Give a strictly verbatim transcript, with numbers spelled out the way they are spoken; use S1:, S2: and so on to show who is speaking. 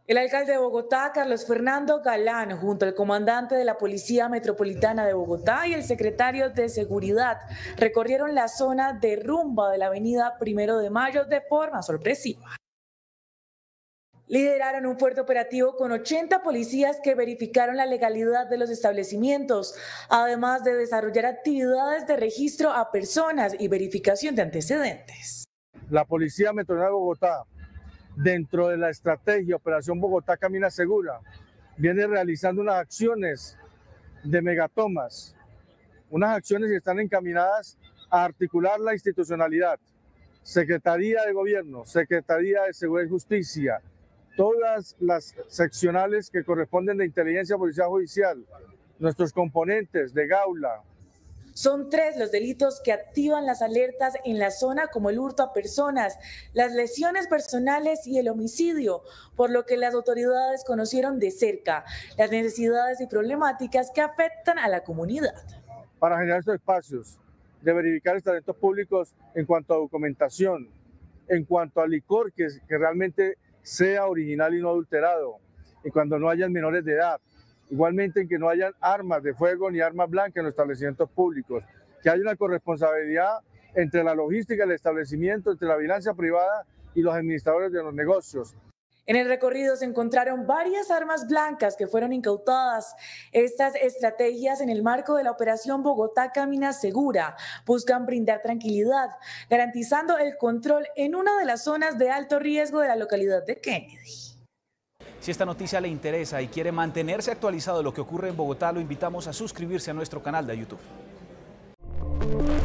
S1: El alcalde de Bogotá, Carlos Fernando Galán, junto al comandante de la Policía Metropolitana de Bogotá y el secretario de Seguridad, recorrieron la zona de rumba de la avenida Primero de Mayo de forma sorpresiva. Lideraron un fuerte operativo con ochenta policías que verificaron la legalidad de los establecimientos, además de desarrollar actividades de registro a personas y verificación de antecedentes.
S2: La Policía Metropolitana de Bogotá, dentro de la estrategia Operación Bogotá Camina Segura, viene realizando unas acciones de megatomas, unas acciones que están encaminadas a articular la institucionalidad, Secretaría de Gobierno, Secretaría de Seguridad y Justicia, todas las seccionales que corresponden de Inteligencia Policial Judicial, nuestros componentes de Gaula.
S1: Son tres los delitos que activan las alertas en la zona, como el hurto a personas, las lesiones personales y el homicidio, por lo que las autoridades conocieron de cerca las necesidades y problemáticas que afectan a la comunidad.
S2: Para generar estos espacios de verificar establecimientos públicos en cuanto a documentación, en cuanto a licor que, que realmente sea original y no adulterado, y cuando no hayan menores de edad. Igualmente en que no hayan armas de fuego ni armas blancas en los establecimientos públicos, que haya una corresponsabilidad entre la logística del establecimiento, entre la vigilancia privada y los administradores de los negocios.
S1: En el recorrido se encontraron varias armas blancas que fueron incautadas. Estas estrategias, en el marco de la Operación Bogotá Camina Segura, buscan brindar tranquilidad, garantizando el control en una de las zonas de alto riesgo de la localidad de Kennedy.
S3: Si esta noticia le interesa y quiere mantenerse actualizado de lo que ocurre en Bogotá, lo invitamos a suscribirse a nuestro canal de YouTube.